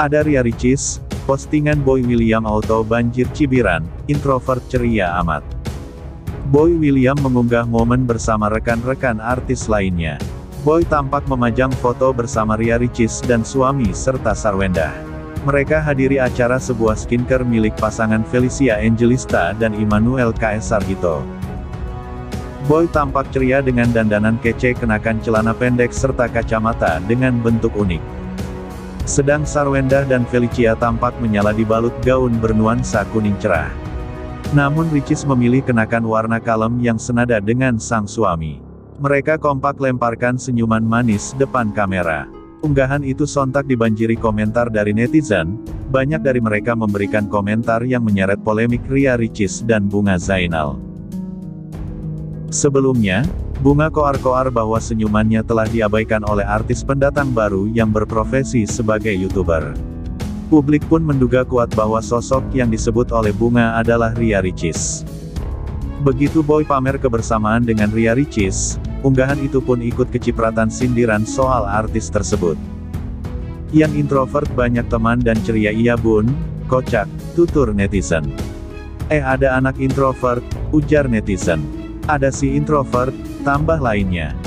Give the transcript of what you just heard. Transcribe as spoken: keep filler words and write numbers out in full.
Ada Ria Ricis, postingan Boy William auto banjir cibiran, introvert ceria amat. Boy William mengunggah momen bersama rekan-rekan artis lainnya. Boy tampak memajang foto bersama Ria Ricis dan suami serta Sarwendah. Mereka hadiri acara sebuah skincare milik pasangan Felicia Angelista dan Immanuel K S Sarjito. Boy tampak ceria dengan dandanan kece kenakan celana pendek serta kacamata dengan bentuk unik. Sedang Sarwendah dan Felicia tampak menyala di balut gaun bernuansa kuning cerah. Namun Ricis memilih kenakan warna kalem yang senada dengan sang suami. Mereka kompak lemparkan senyuman manis depan kamera. Unggahan itu sontak dibanjiri komentar dari netizen, banyak dari mereka memberikan komentar yang menyeret polemik Ria Ricis dan Bunga Zainal. Sebelumnya, Bunga koar-koar bahwa senyumannya telah diabaikan oleh artis pendatang baru yang berprofesi sebagai YouTuber. Publik pun menduga kuat bahwa sosok yang disebut oleh Bunga adalah Ria Ricis. Begitu Boy pamer kebersamaan dengan Ria Ricis, unggahan itu pun ikut kecipratan sindiran soal artis tersebut. Yang introvert banyak teman dan ceria iya bun, kocak, tutur netizen. Eh ada anak introvert, ujar netizen. Ada si introvert, tambah lainnya.